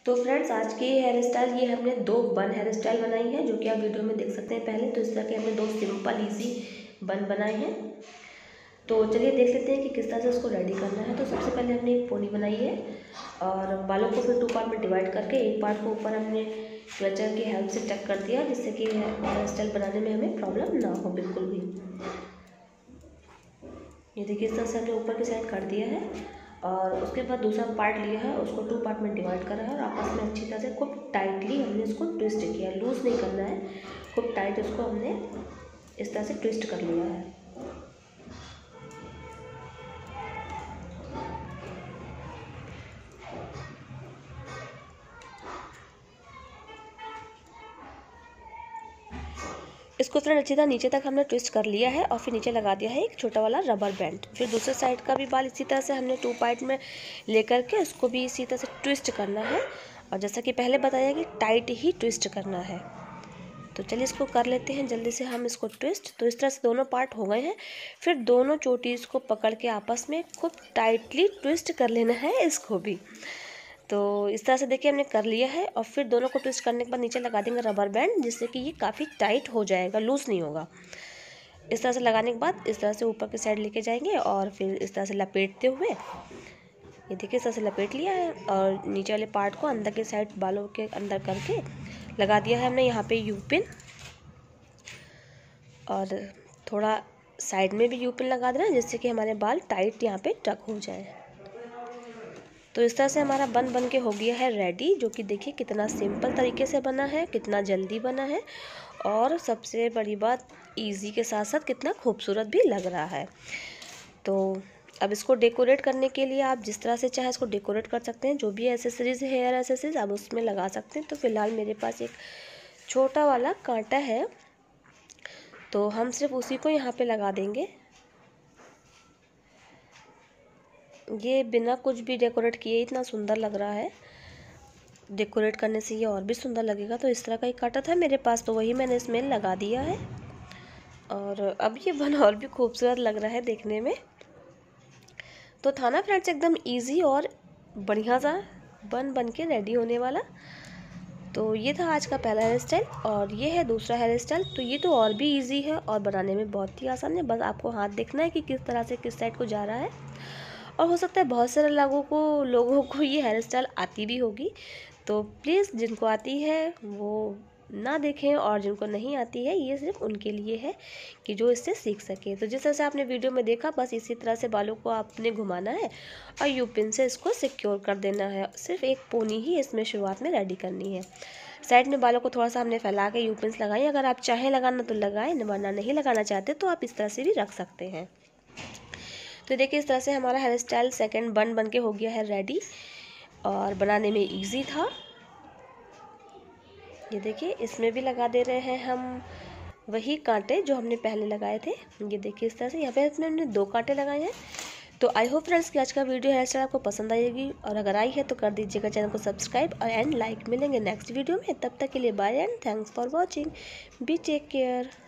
तो फ्रेंड्स, आज की हेयर स्टाइल ये हमने 2 बन हेयर स्टाइल बनाई है, जो कि आप वीडियो में देख सकते हैं। पहले तो इस तरह के हमने 2 सिंपल इजी बन बनाए हैं। तो चलिए देख लेते हैं कि किस तरह से उसको रेडी करना है। तो सबसे पहले हमने एक पोनी बनाई है और बालों को फिर 2 पार्ट में डिवाइड करके एक पार्ट को ऊपर हमने क्लचर की हेल्प से टक कर दिया, जिससे कि हेयर स्टाइल बनाने में हमें प्रॉब्लम ना हो बिल्कुल भी। ये देखिए, इस तरह से हमने ऊपर की साइड कर दिया है और उसके बाद दूसरा पार्ट लिया है, उसको 2 पार्ट में डिवाइड करा है और आपस में अच्छी तरह से खूब टाइटली हमने इसको ट्विस्ट किया। लूज़ नहीं करना है, खूब टाइट इसको हमने इस तरह से ट्विस्ट कर लिया है। इसको फ्रेंड अच्छी तरह नीचे तक हमने ट्विस्ट कर लिया है और फिर नीचे लगा दिया है एक छोटा वाला रबर बैंड। फिर दूसरे साइड का भी बाल इसी तरह से हमने 2 पार्ट में लेकर के उसको भी इसी तरह से ट्विस्ट करना है और जैसा कि पहले बताया कि टाइट ही ट्विस्ट करना है। तो चलिए इसको कर लेते हैं जल्दी से हम इसको ट्विस्ट। तो इस तरह से दोनों पार्ट हो गए हैं। फिर दोनों चोटीज़ को पकड़ के आपस में खूब टाइटली ट्विस्ट कर लेना है इसको भी। तो इस तरह से देखिए हमने कर लिया है और फिर दोनों को ट्विस्ट करने के बाद नीचे लगा देंगे रबर बैंड, जिससे कि ये काफ़ी टाइट हो जाएगा, लूज़ नहीं होगा। इस तरह से लगाने के बाद इस तरह से ऊपर की साइड लेके जाएंगे और फिर इस तरह से लपेटते हुए ये देखिए इस तरह से लपेट लिया है और नीचे वाले पार्ट को अंदर के साइड बालों के अंदर करके लगा दिया है हमने यहाँ पे यू पिन, और थोड़ा साइड में भी यू पिन लगा देना, जिससे कि हमारे बाल टाइट यहाँ पे टक हो जाए। तो इस तरह से हमारा बन के हो गया है रेडी, जो कि देखिए कितना सिंपल तरीके से बना है, कितना जल्दी बना है और सबसे बड़ी बात इजी के साथ साथ कितना खूबसूरत भी लग रहा है। तो अब इसको डेकोरेट करने के लिए आप जिस तरह से चाहे इसको डेकोरेट कर सकते हैं। जो भी एसेसरीज है, हेयर एसेसरीज, आप उसमें लगा सकते हैं। तो फिलहाल मेरे पास एक छोटा वाला कांटा है, तो हम सिर्फ उसी को यहाँ पे लगा देंगे। ये बिना कुछ भी डेकोरेट किए इतना सुंदर लग रहा है, डेकोरेट करने से ये और भी सुंदर लगेगा। तो इस तरह का एक कांटा था मेरे पास, तो वही मैंने इसमें लगा दिया है और अब ये बन और भी खूबसूरत लग रहा है देखने में। तो था ना फ्रेंड्स, एकदम इजी और बढ़िया सा बन के रेडी होने वाला। तो ये था आज का पहला हेयर स्टाइल और ये है दूसरा हेयर स्टाइल। तो ये तो और भी इजी है और बनाने में बहुत ही आसान है। बस आपको हाथ देखना है कि किस तरह से किस साइड को जा रहा है। और हो सकता है बहुत सारे लोगों को ये हेयर स्टाइल आती भी होगी, तो प्लीज़ जिनको आती है वो ना देखें और जिनको नहीं आती है ये सिर्फ उनके लिए है कि जो इससे सीख सके। तो जिस तरह से आपने वीडियो में देखा, बस इसी तरह से बालों को आपने घुमाना है और यू पिन से इसको सिक्योर कर देना है। सिर्फ एक पोनी ही इसमें शुरुआत में रेडी करनी है। साइड में बालों को थोड़ा सा हमने फैला के यू पिन्स लगाई। अगर आप चाहें लगाना तो लगाएं, वरना नहीं लगाना चाहते तो आप इस तरह से भी रख सकते हैं। तो देखिए इस तरह से हमारा हेयर स्टाइल सेकंड बन के हो गया है रेडी और बनाने में इजी था। ये देखिए इसमें भी लगा दे रहे हैं हम वही कांटे जो हमने पहले लगाए थे। ये देखिए इस तरह से यहाँ पे इसमें हमने 2 कांटे लगाए हैं। तो आई होप फ्रेंड्स कि आज का वीडियो हेयर स्टाइल आपको पसंद आएगी, और अगर आई है तो कर दीजिएगा चैनल को सब्सक्राइब और एंड लाइक। मिलेंगे नेक्स्ट वीडियो में, तब तक के लिए bye and thanks for watching. Be take care.